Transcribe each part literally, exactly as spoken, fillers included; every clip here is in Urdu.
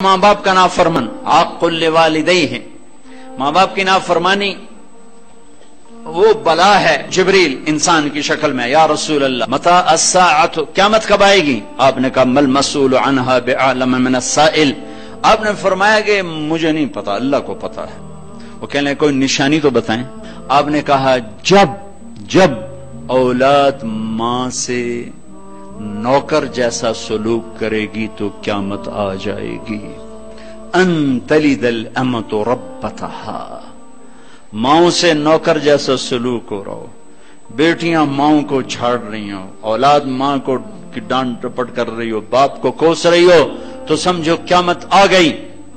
ماں باپ کا نافرمان عاق لوالدیہ، ماں باپ کی نافرمانی وہ بلا ہے۔ جبریل انسان کی شکل میں، یا رسول اللہ متی الساعۃ، قیامت کب آئے گی؟ آپ نے کہا مل مسئول عنہا بعلم من السائل، آپ نے فرمایا کہ مجھے نہیں پتا، اللہ کو پتا ہے۔ وہ کہنے لگے کوئی نشانی تو بتائیں۔ آپ نے کہا جب جب اولاد ماں سے نوکر جیسا سلوک کرے گی تو قیامت آ جائے گی۔ ان تلد الامۃ ربتہا، ماؤں سے نوکر جیسا سلوک ہو رہا ہو، بیٹیاں ماؤں کو جھاڑ رہی ہوں، اولاد ماں کو ڈانٹ ٹپٹ کر رہی ہو، باپ کو کوس رہی ہو، تو سمجھو قیامت آ گئی۔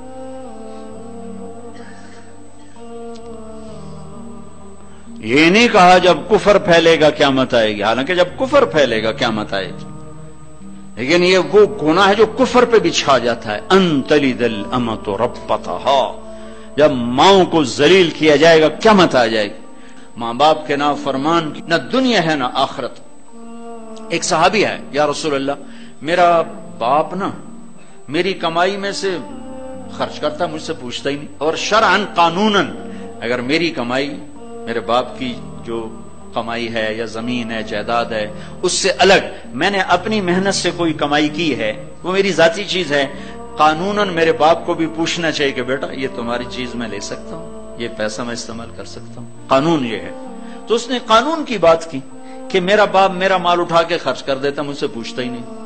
یہ نہیں کہا جب کفر پھیلے گا قیامت آئے گی، حالانکہ جب کفر پھیلے گا قیامت آئے گی، لیکن یہ وہ گناہ ہے جو کفر پہ بھی چھا جاتا ہے۔ ان تلد الامۃ ربتہا، جب ماؤں کو ذلیل کیا جائے گا قیامت آ جائے گی۔ ماں باپ کے نافرمان کی نہ دنیا ہے نہ آخرت۔ ایک صحابی ہے، یا رسول اللہ میرا باپ نا میری کمائی میں سے خرچ کرتا، مجھ سے پوچھتا ہی نہیں، اور شرعاً قانوناً اگر میری کمائی میرے باپ کی جو کمائی ہے یا زمین ہے جائیداد ہے اس سے الگ میں نے اپنی محنت سے کوئی کمائی کی ہے، وہ میری ذاتی چیز ہے، قانوناً میرے باپ کو بھی پوچھنا چاہیے کہ بیٹا یہ تمہاری چیز میں لے سکتا ہوں، یہ پیسہ میں استعمال کر سکتا ہوں، قانون یہ ہے۔ تو اس نے قانون کی بات کی کہ میرا باپ میرا مال اٹھا کے خرچ کر دیتا، مجھ سے پوچھتا ہی نہیں۔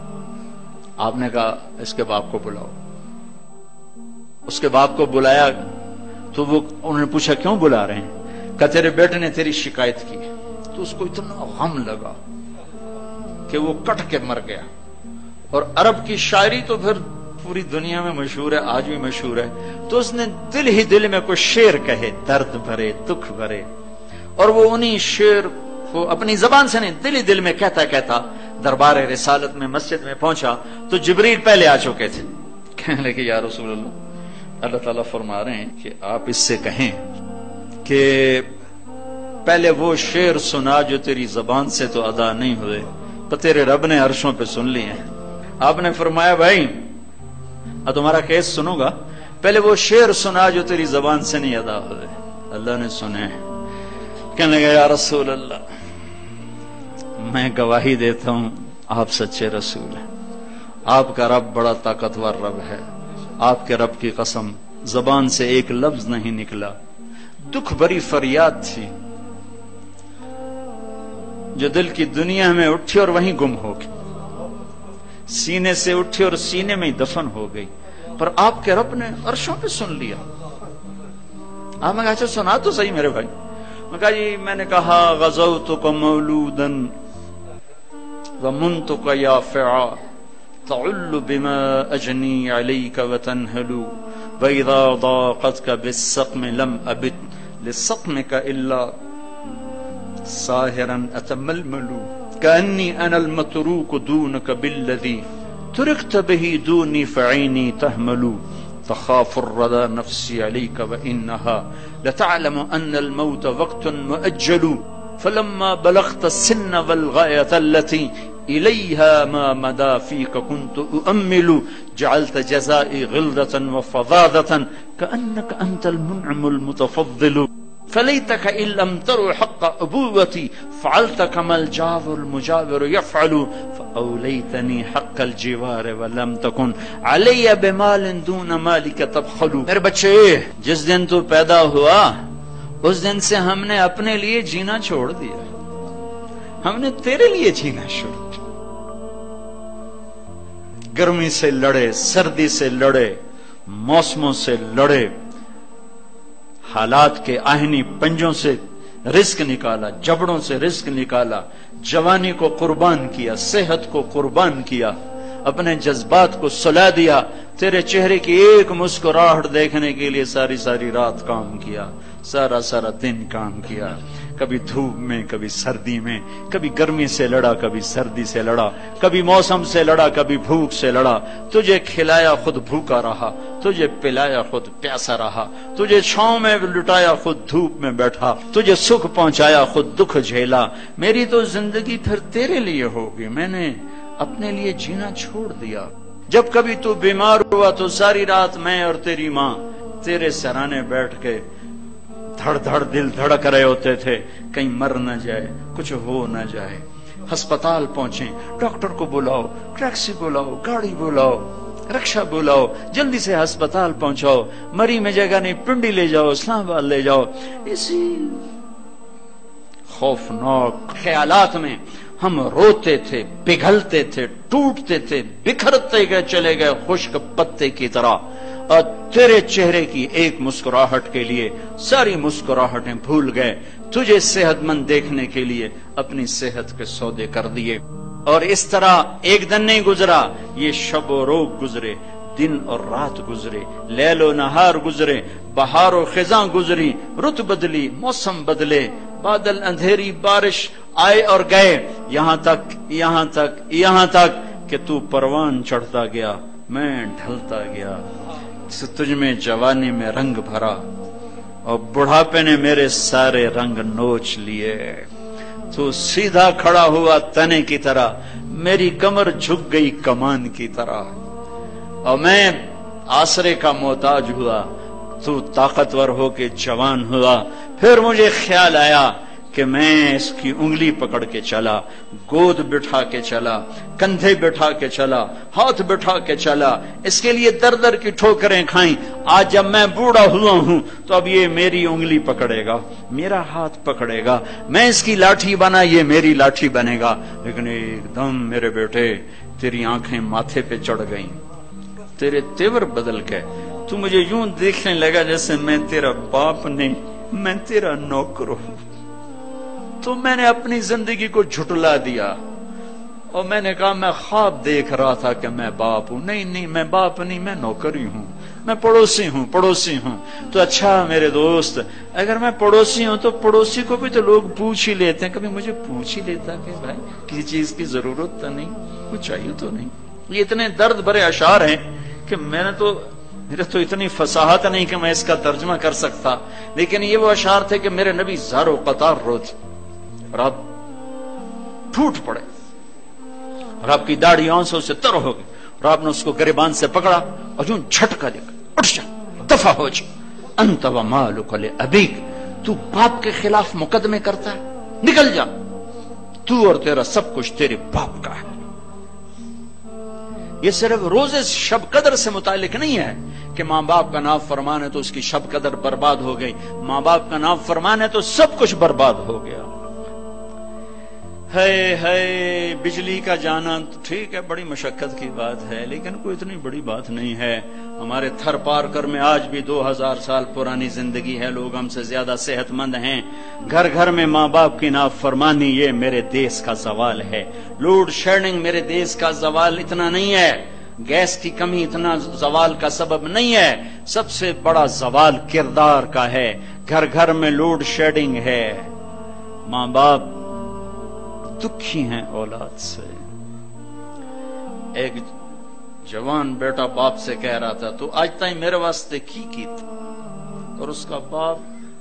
آپ نے کہا اس کے باپ کو بلاؤ۔ اس کے باپ کو بلایا تو وہ انہوں نے پوچھا کیوں بلا رہے ہیں؟ کہ تیرے بیٹے نے تیری شکایت کی۔ تو اس کو اتنا غم لگا کہ وہ کٹ کے مر گیا۔ اور عرب کی شاعری تو پھر پوری دنیا میں مشہور ہے، آج بھی مشہور ہے۔ تو اس نے دل ہی دل میں کوئی شعر کہے، درد بھرے دکھ بھرے، اور وہ انہی شعر کو اپنی زبان سے نہیں دل ہی دل میں کہتا کہتا دربار رسالت میں مسجد میں پہنچا تو جبریل پہلے آ چکے تھے۔ کہنے لگے یا رسول اللہ، اللہ تعالیٰ فرما رہے ہیں کہ آپ اس سے کہیں کہ پہلے وہ شعر سنا جو تیری زبان سے تو ادا نہیں ہوئے، تو تیرے رب نے عرشوں پہ سن لیے ہیں۔ آپ نے فرمایا بھائی اب تمہارا کیس سنوں گا، پہلے وہ شعر سنا جو تیری زبان سے نہیں ادا ہوئے۔ اللہ نے سنے۔ کہنے لگا یا رسول اللہ میں گواہی دیتا ہوں آپ سچے رسول ہیں، آپ کا رب بڑا طاقتور رب ہے، آپ کے رب کی قسم زبان سے ایک لفظ نہیں نکلا، دکھ بھری فریاد تھی جو دل کی دنیا میں اٹھی اور وہیں گم ہو گئی، سینے سے اٹھی اور سینے میں ہی دفن ہو گئی، پر آپ کے رب نے عرشوں پہ سن لیا۔ آپ نے کہا اچھا سنا تو صحیح میرے بھائی۔ میں کہا جی میں نے کہا غزوتک مولودا ومنتک یافعا تعل بما اجنی علیک وتنہل واذا ضاقتک بالسقم لم ابت لسقمک الا ساہرا اتململ کأنی انا المتروک دونک بالذی ترکت به دونی فعینی تحمل تخاف الردى نفسي عليك وإنها لتعلم أن الموت وقت مؤجل فلما بلغت السن والغاية التي إليها ما مدى فيك كنت أؤمل جعلت جزائي غلظة وفظاظة كأنك أنت المنعم المتفضل فليتك إن لم تر حق أبوتي فعلت كما الجار المجاور يفعل فأوليتني حق الجوار ولم تكن علي بمال دون مالك تبخل۔ میرے بچے جس دن تو پیدا ہوا اس دن سے ہم نے اپنے لیے جینا چھوڑ دیا، ہم نے تیرے لیے جینا چھوڑ دیا۔ گرمی سے لڑے، سردی سے لڑے، موسموں سے لڑے، حالات کے آہنی پنجوں سے رزق نکالا، جبڑوں سے رزق نکالا، جوانی کو قربان کیا، صحت کو قربان کیا، اپنے جذبات کو سلا دیا، تیرے چہرے کی ایک مسکراہٹ دیکھنے کے لیے ساری ساری رات کام کیا، سارا سارا دن کام کیا، کبھی دھوپ میں کبھی سردی میں، کبھی گرمی سے لڑا کبھی سردی سے لڑا، کبھی موسم سے لڑا کبھی بھوک سے لڑا، تجھے کھلایا خود بھوکا رہا، تجھے پلایا خود پیاسا رہا، تجھے چھاؤں میں لٹایا خود دھوپ میں بیٹھا، تجھے سکھ پہنچایا خود دکھ جھیلا۔ میری تو زندگی پھر تیرے لیے ہوگی، میں نے اپنے لیے جینا چھوڑ دیا۔ جب کبھی تو بیمار ہوا تو ساری رات میں اور تیری ماں تیرے سرانے بیٹھ کے دھڑ دھڑ دل دھڑک رہے ہوتے تھے، کہیں مر نہ جائے، کچھ ہو نہ جائے۔ ہسپتال پہنچے، ڈاکٹر کو بلاؤ، ٹیکسی بلاؤ، گاڑی بلاؤ، رکشا بلاؤ، جلدی سے ہسپتال پہنچاؤ، مری میں جگہ نہیں، پنڈی لے جاؤ، اسلام آباد لے جاؤ۔ اسی خوفناک خیالات میں ہم روتے تھے، پگھلتے تھے، ٹوٹتے تھے، بکھرتے گئے چلے گئے خشک پتے کی طرح، اور تیرے چہرے کی ایک مسکراہٹ کے لیے ساری مسکراہٹیں بھول گئے، تجھے صحت مند دیکھنے کے لیے اپنی صحت کے سودے کر دیے۔ اور اس طرح ایک دن نہیں گزرا، یہ شب و روز گزرے، دن اور رات گزرے، لیل و نہار گزرے، بہار و خزاں گزری، رت بدلی، موسم بدلے، بادل، اندھیری، بارش آئے اور گئے، یہاں تک یہاں تک یہاں تک کہ تو پروان چڑھتا گیا، میں ڈھلتا گیا، تجھ میں جوانی میں رنگ بھرا اور بڑھاپے نے میرے سارے رنگ نوچ لیے۔ تو سیدھا کھڑا ہوا تنے کی طرح، میری کمر جھک گئی کمان کی طرح، اور میں آسرے کا محتاج ہوا، تو طاقتور ہو کے جوان ہوا۔ پھر مجھے خیال آیا کہ میں اس کی انگلی پکڑ کے چلا، گود بٹھا کے چلا، کندھے بٹھا کے چلا، ہاتھ بٹھا کے چلا، اس کے لیے در در کی ٹھوکریں کھائیں۔ آج جب میں بوڑھا ہوا ہوں تو اب یہ میری انگلی پکڑے گا، میرا ہاتھ پکڑے گا، میں اس کی لاٹھی بنا، یہ میری لاٹھی بنے گا۔ لیکن ایک دم میرے بیٹے تیری آنکھیں ماتھے پہ چڑھ گئیں، تیرے تیور بدل گئے، تو مجھے یوں دیکھنے لگا جیسے میں تیرا باپ نہیں، میں تیرا نوکر ہوں۔ تو میں نے اپنی زندگی کو جھٹلا دیا اور میں نے کہا میں خواب دیکھ رہا تھا کہ میں باپ ہوں۔ نہیں نہیں، میں باپ نہیں، میں نوکر ہی ہوں، میں پڑوسی ہوں پڑوسی ہوں۔ تو اچھا میرے دوست، اگر میں پڑوسی ہوں تو پڑوسی کو بھی تو لوگ پوچھ ہی لیتے ہیں، کبھی مجھے پوچھ ہی لیتا کہ بھائی کسی چیز کی ضرورت تو نہیں، کچھ چاہیے تو نہیں۔ یہ اتنے درد بھرے اشعار ہیں کہ میں نے تو میرے تو اتنی فصاحت نہیں کہ میں اس کا ترجمہ کر سکتا، لیکن یہ وہ اشعار تھے کہ میرے نبی زار و قطار روتے اور آپ ٹوٹ پڑے، اور آپ کی داڑھی آنسوں سے تر ہو گئی، اور آپ نے اس کو گریبان سے پکڑا اور یوں جھٹکا دے کر اٹھ جا، دفع ہو جا، انت و مالک لابیک، تو باپ کے خلاف مقدمے کرتا ہے، نکل جا، تو اور تیرا سب کچھ تیرے باپ کا ہے۔ یہ صرف روزے شب قدر سے متعلق نہیں ہے کہ ماں باپ کا نام فرمان ہے تو اس کی شب قدر برباد ہو گئی، ماں باپ کا نام فرمان ہے تو سب کچھ برباد ہو گیا۔ ہے ہے بجلی کا جانا تو ٹھیک ہے، بڑی مشقت کی بات ہے، لیکن کوئی اتنی بڑی بات نہیں ہے۔ ہمارے تھر پار کر میں آج بھی دو ہزار سال پرانی زندگی ہے، لوگ ہم سے زیادہ صحت مند ہیں۔ گھر گھر میں ماں باپ کی نافرمانی یہ میرے دیس کا زوال ہے۔ لوڈ شیڈنگ میرے دیس کا زوال اتنا نہیں ہے، گیس کی کمی اتنا زوال کا سبب نہیں ہے، سب سے بڑا زوال کردار کا ہے۔ گھر گھر میں لوڈ شیڈنگ ہے، ماں باپ دکھی ہیں اولاد سے۔ ایک جوان بیٹا باپ سے کہہ رہا تھا تو آج تائیں میرے واسطے کی کی تھا، اور اس کا باپ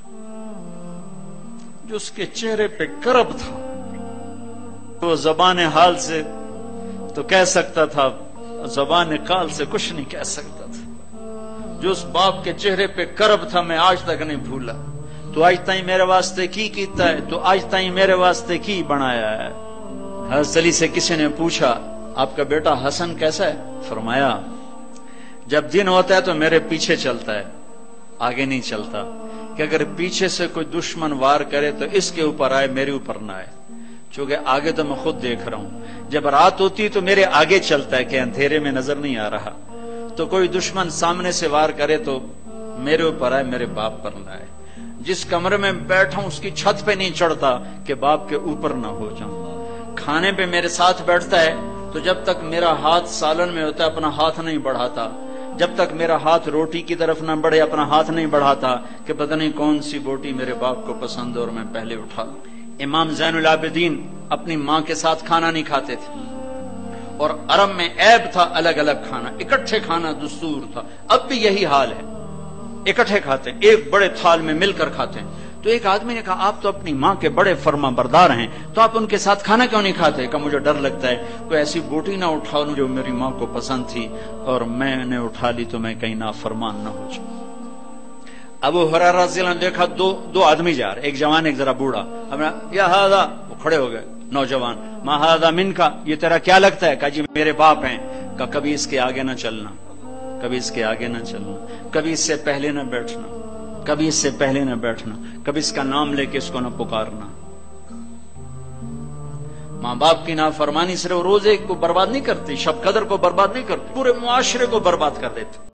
جو اس کے چہرے پہ کرب تھا تو زبان حال سے تو کہہ سکتا تھا، زبان قال سے کچھ نہیں کہہ سکتا تھا۔ جو اس باپ کے چہرے پہ کرب تھا میں آج تک نہیں بھولا۔ تو آج تائیں میرے واسطے کی کیتا ہے، تو آج تائیں میرے واسطے کی بنایا ہے۔ حضرت علی سے کسی نے پوچھا آپ کا بیٹا حسن کیسا ہے؟ فرمایا جب دن ہوتا ہے تو میرے پیچھے چلتا ہے، آگے نہیں چلتا، کہ اگر پیچھے سے کوئی دشمن وار کرے تو اس کے اوپر آئے، میرے اوپر نہ آئے، چونکہ آگے تو میں خود دیکھ رہا ہوں۔ جب رات ہوتی تو میرے آگے چلتا ہے کہ اندھیرے میں نظر نہیں آ رہا، تو کوئی دشمن سامنے سے وار کرے تو میرے اوپر آئے، میرے باپ پر نہ آئے۔ جس کمرے میں بیٹھا ہوں اس کی چھت پہ نہیں چڑھتا کہ باپ کے اوپر نہ ہو جاؤں۔ کھانے پہ میرے ساتھ بیٹھتا ہے تو جب تک میرا ہاتھ سالن میں ہوتا ہے اپنا ہاتھ نہیں بڑھاتا، جب تک میرا ہاتھ روٹی کی طرف نہ بڑھے اپنا ہاتھ نہیں بڑھاتا کہ پتہ نہیں کون سی بوٹی میرے باپ کو پسند اور میں پہلے اٹھا لوں۔ امام زین العابدین اپنی ماں کے ساتھ کھانا نہیں کھاتے تھے، اور عرب میں عیب تھا الگ الگ کھانا، اکٹھے کھانا دستور تھا۔ اب بھی یہی حال ہے، اکٹھے کھاتے ہیں، ایک بڑے تھال میں مل کر کھاتے ہیں۔ تو ایک آدمی نے کہا آپ تو اپنی ماں کے بڑے فرما بردار ہیں، تو آپ ان کے ساتھ کھانا کیوں نہیں کھاتے؟ کہ مجھے ڈر لگتا ہے کوئی ایسی بوٹی نہ اٹھا جو میری ماں کو پسند تھی اور میں نے اٹھا لی تو میں کہیں نافرمان نہ ہو جاؤں۔ ابو ہریرہ رضی اللہ عنہ نے دیکھا دو دو آدمی جا رہے، ایک جوان ایک ذرا بوڑھا، یا ھذا، وہ کھڑے ہو گئے نوجوان، ما ھذا منکا، یہ تیرا کیا لگتا ہے؟ کہا جی میرے باپ ہیں۔ کہا کبھی اس کے آگے نہ چلنا، کبھی اس کے آگے نہ چلنا، کبھی اس سے پہلے نہ بیٹھنا، کبھی اس سے پہلے نہ بیٹھنا، کبھی اس کا نام لے کے اس کو نہ پکارنا۔ ماں باپ کی نافرمانی صرف روزے کو برباد نہیں کرتی، شب قدر کو برباد نہیں کرتی، پورے معاشرے کو برباد کر دیتی۔